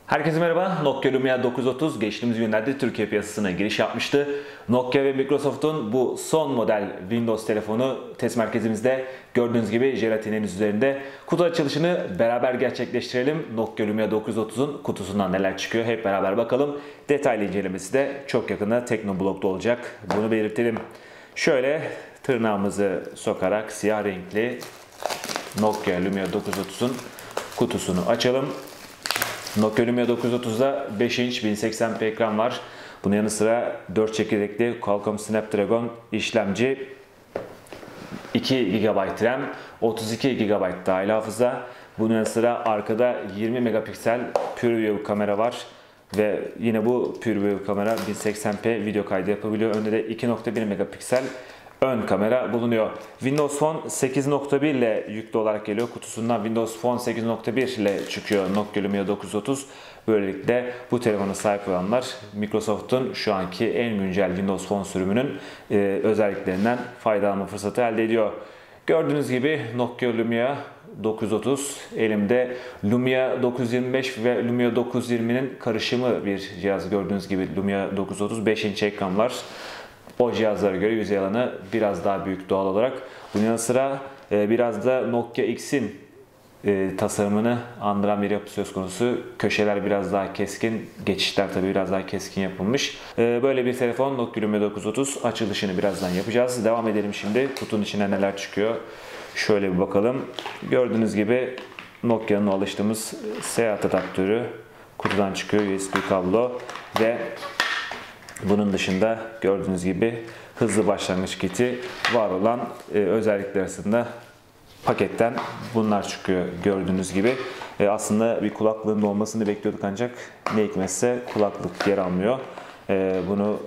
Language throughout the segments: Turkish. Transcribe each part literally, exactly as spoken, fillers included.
Herkese merhaba. Nokia Lumia dokuz yüz otuz geçtiğimiz günlerde Türkiye piyasasına giriş yapmıştı. Nokia ve Microsoft'un bu son model Windows telefonu test merkezimizde gördüğünüz gibi jelatinin üzerinde. Kutu açılışını beraber gerçekleştirelim. Nokia Lumia dokuz yüz otuzun kutusundan neler çıkıyor hep beraber bakalım. Detaylı incelemesi de çok yakında Teknoblog'da olacak. Bunu belirtelim. Şöyle tırnağımızı sokarak siyah renkli Nokia Lumia dokuz yüz otuzun kutusunu açalım. Nokia Lumia dokuz yüz otuzda beş inç bin seksen p ekran var. Bunun yanı sıra dört çekirdekli Qualcomm Snapdragon işlemci, iki gigabayt RAM, otuz iki gigabayt dahil hafıza. Bunun yanı sıra arkada yirmi megapiksel PureView kamera var. Ve yine bu PureView kamera bin seksen p video kaydı yapabiliyor. Önde de iki nokta bir megapiksel ön kamera bulunuyor. Windows Phone sekiz nokta bir ile yüklü olarak geliyor. Kutusundan Windows Phone sekiz nokta bir ile çıkıyor Nokia Lumia dokuz yüz otuz. Böylelikle bu telefona sahip olanlar Microsoft'un şu anki en güncel Windows Phone sürümünün e, özelliklerinden faydalanma fırsatı elde ediyor. Gördüğünüz gibi Nokia Lumia dokuz yüz otuz elimde. Lumia dokuz yüz yirmi beş ve Lumia dokuz yüz yirminin karışımı bir cihaz. Gördüğünüz gibi Lumia dokuz yüz otuz beş inç ekran var. O cihazlara göre yüzey alanı biraz daha büyük doğal olarak. Bunun yanı sıra biraz da Nokia X'in tasarımını andıran bir yapı söz konusu. Köşeler biraz daha keskin, geçişler tabii biraz daha keskin yapılmış. Böyle bir telefon Nokia Lumia dokuz yüz otuz açılışını birazdan yapacağız. Devam edelim şimdi. Kutunun içine neler çıkıyor? Şöyle bir bakalım. Gördüğünüz gibi Nokia'nın alıştığımız seyahat adaptörü kutudan çıkıyor. U S B kablo ve bunun dışında gördüğünüz gibi hızlı başlangıç kiti var olan e, özellikler arasında paketten bunlar çıkıyor gördüğünüz gibi. E, aslında bir kulaklığın olmasını bekliyorduk ancak ne hikmetse kulaklık yer almıyor. E, bunu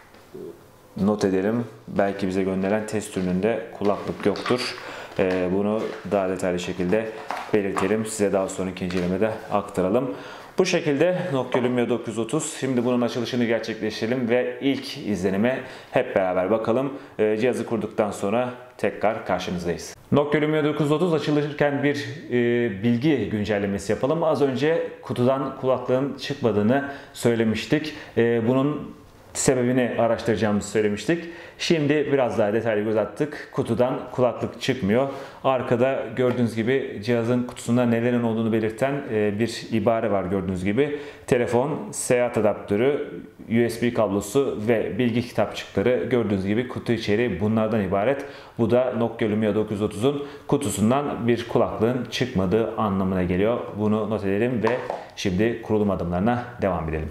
not edelim. Belki bize gönderilen test ürününde kulaklık yoktur. E, bunu daha detaylı şekilde belirtelim. Size daha sonraki incelemede aktaralım. Bu şekilde Nokia Lumia dokuz yüz otuz. Şimdi bunun açılışını gerçekleştirelim ve ilk izlenime hep beraber bakalım. E, cihazı kurduktan sonra tekrar karşınızdayız. Nokia Lumia dokuz yüz otuz açılırken bir e, bilgi güncellemesi yapalım. Az önce kutudan kulaklığın çıkmadığını söylemiştik. E, bunun sebebini araştıracağımızı söylemiştik. Şimdi biraz daha detaylı göz attık. Kutudan kulaklık çıkmıyor. Arkada gördüğünüz gibi cihazın kutusunda nelerin olduğunu belirten bir ibare var gördüğünüz gibi. Telefon, seyahat adaptörü, U S B kablosu ve bilgi kitapçıkları gördüğünüz gibi kutu içeriği bunlardan ibaret. Bu da Nokia Lumia dokuz yüz otuzun kutusundan bir kulaklığın çıkmadığı anlamına geliyor. Bunu not edelim ve şimdi kurulum adımlarına devam edelim.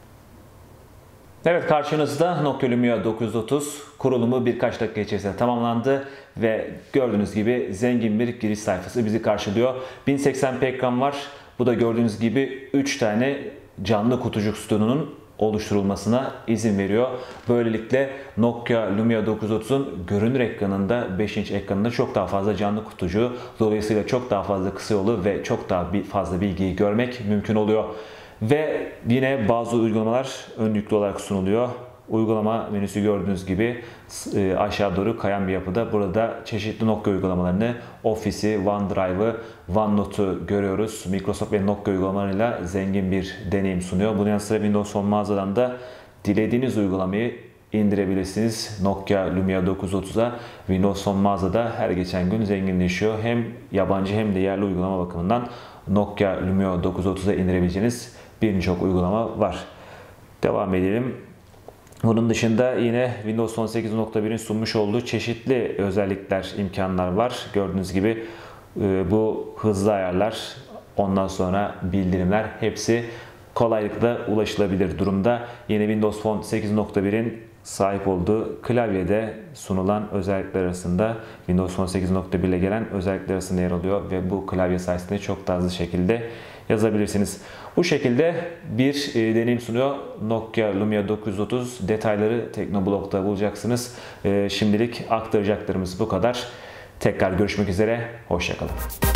Evet, karşınızda Nokia Lumia dokuz yüz otuz kurulumu birkaç dakika içerisinde tamamlandı ve gördüğünüz gibi zengin bir giriş sayfası bizi karşılıyor. bin seksen p ekran var. Bu da gördüğünüz gibi üç tane canlı kutucuk sütununun oluşturulmasına izin veriyor. Böylelikle Nokia Lumia dokuz yüz otuzun görünür ekranında beş inç ekranında çok daha fazla canlı kutucuğu, dolayısıyla çok daha fazla kısa yolu ve çok daha fazla bilgiyi görmek mümkün oluyor. Ve yine bazı uygulamalar ön yüklü olarak sunuluyor. Uygulama menüsü gördüğünüz gibi aşağı doğru kayan bir yapıda. Burada çeşitli Nokia uygulamalarını, Office'i, OneDrive'ı, OneNote'u görüyoruz. Microsoft ve Nokia uygulamalarıyla zengin bir deneyim sunuyor. Bunun yanı sıra Windows Phone mağazadan da dilediğiniz uygulamayı indirebilirsiniz. Nokia Lumia dokuz yüz otuza Windows Phone mağazada her geçen gün zenginleşiyor. Hem yabancı hem de yerli uygulama bakımından Nokia Lumia dokuz yüz otuza indirebileceğiniz birçok uygulama var. Devam edelim. Bunun dışında yine Windows Phone sekiz nokta bir'in sunmuş olduğu çeşitli özellikler, imkanlar var. Gördüğünüz gibi bu hızlı ayarlar, ondan sonra bildirimler hepsi kolaylıkla ulaşılabilir durumda. Yine Windows Phone sekiz nokta bir'in sahip olduğu klavyede sunulan özellikler arasında Windows Phone sekiz nokta bir ile gelen özellikler arasında yer alıyor ve bu klavye sayesinde çok daha hızlı şekilde yazabilirsiniz. Bu şekilde bir e, deneyim sunuyor Nokia Lumia dokuz yüz otuz. Detayları Teknoblog'da bulacaksınız. E, şimdilik aktaracaklarımız bu kadar. Tekrar görüşmek üzere. Hoşça kalın.